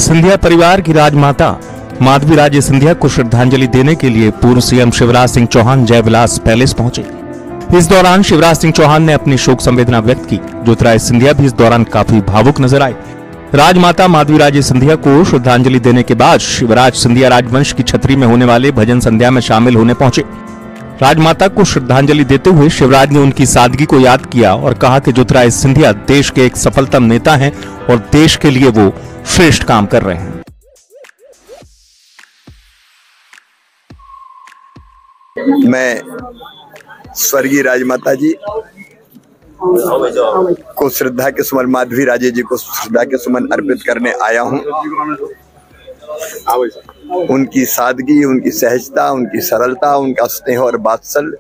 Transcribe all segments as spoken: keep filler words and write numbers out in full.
सिंधिया परिवार की राजमाता माधवी राजे सिंधिया को श्रद्धांजलि देने के लिए पूर्व सीएम शिवराज सिंह चौहान जय विलास पैलेस पहुंचे। इस दौरान शिवराज सिंह चौहान ने अपनी शोक संवेदना व्यक्त की। ज्योतिराज सिंधिया भी इस दौरान काफी भावुक नजर आए। राजमाता माधवी राजे सिंधिया को श्रद्धांजलि देने के बाद शिवराज सिंधिया राजवंश की छतरी में होने वाले भजन संध्या में शामिल होने पहुंचे। राजमाता को श्रद्धांजलि देते हुए शिवराज ने उनकी सादगी को याद किया और कहा कि ज्योतिराज सिंधिया देश के एक सफलतम नेता हैं और देश के लिए वो श्रेष्ठ काम कर रहे हैं। मैं स्वर्गीय राजमाता जी को श्रद्धा के सुमन माधवी राजे जी को श्रद्धा के सुमन अर्पित करने आया हूं। उनकी सादगी, उनकी सहजता, उनकी सरलता, उनका स्नेह और वात्सल्य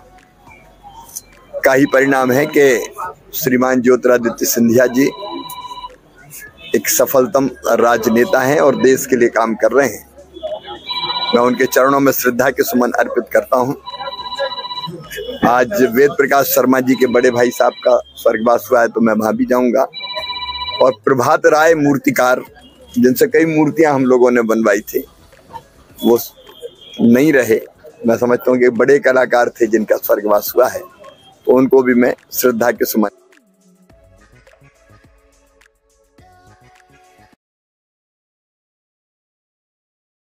का ही परिणाम है कि श्रीमान ज्योतिरादित्य सिंधिया जी एक सफलतम राजनेता हैं और देश के लिए काम कर रहे हैं। मैं उनके चरणों में श्रद्धा के सुमन अर्पित करता हूं। आज वेद प्रकाश शर्मा जी के बड़े भाई साहब का स्वर्गवास हुआ है तो मैं वहां भी जाऊंगा। और प्रभात राय मूर्तिकार, जिनसे कई मूर्तियां हम लोगों ने बनवाई थी, वो नहीं रहे। मैं समझता हूँ कि बड़े कलाकार थे जिनका स्वर्गवास हुआ है, तो उनको भी मैं श्रद्धा के सुमन